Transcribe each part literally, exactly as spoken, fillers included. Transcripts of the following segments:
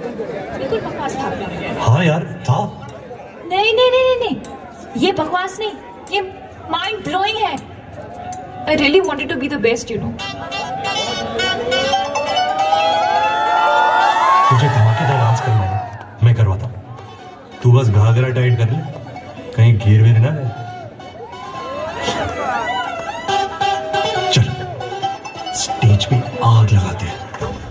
बिल्कुल बकवास था। हाँ यार था। नहीं नहीं नहीं नहीं नहीं, ये बकवास नहीं, ये माइंड ब्लोइंग है। I really wanted to be the best, you know. तुझे धमाकेदार डांस करना है, मैं करवाता हूँ। तू बस घाघरा टाइट कर ले, कहीं गिर विर ना रहे। चल स्टेज पे आग लगाते हैं।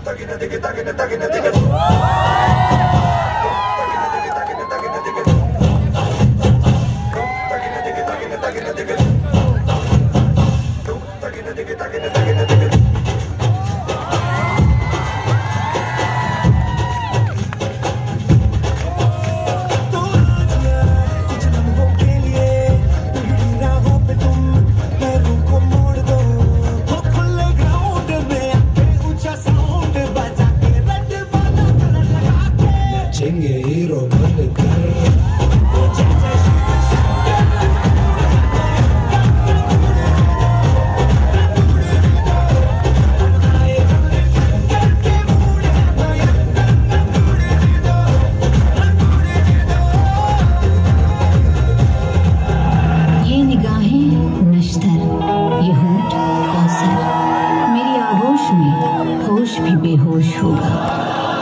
भी बेहोश होगा।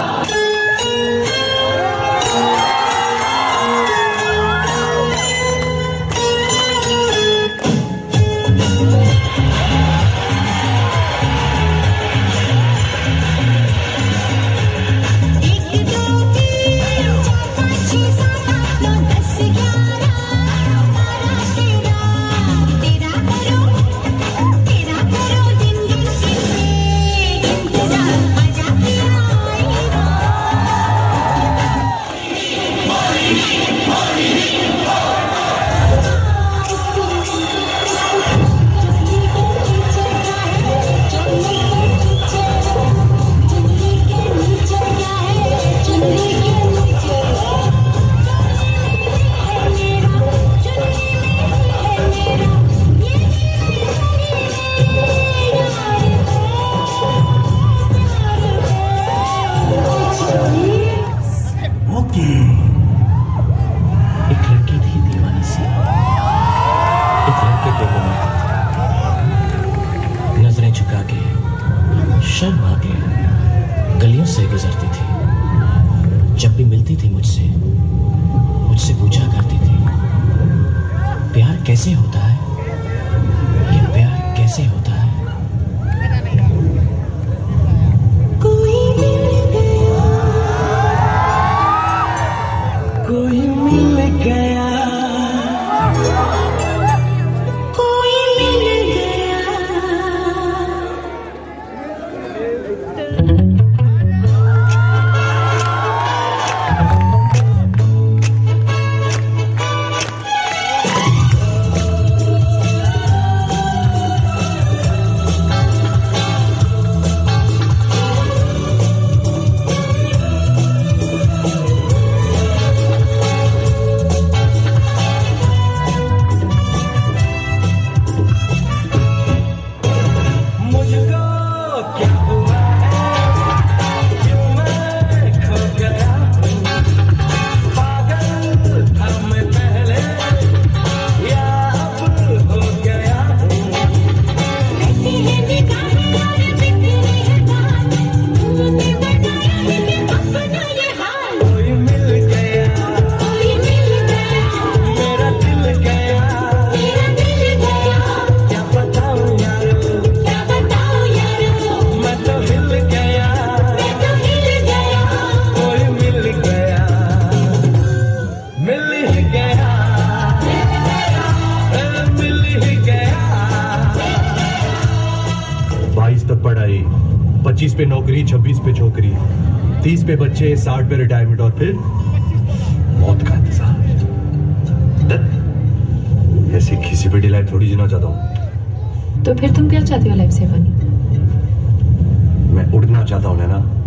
नजरें झुका के शर्मा के गलियों से गुजरती थी। जब भी मिलती थी मुझसे मुझसे पूछा करती थी, प्यार कैसे होता है, ये प्यार कैसे होता है। कोई मिल गया, कोई मिल गया, बाईस तक पढ़ाई, पच्चीस पे नौकरी, छब्बीस पे छोकरी, तीस पे बच्चे, साठ पे रिटायरमेंट और फिर मौत का इंतजार। ऐसी किसी भी लाइफ थोड़ी जीना चाहता हूँ। तो फिर तुम क्या चाहते हो लाइफ से बनी? मैं उड़ना चाहता हूँ ना।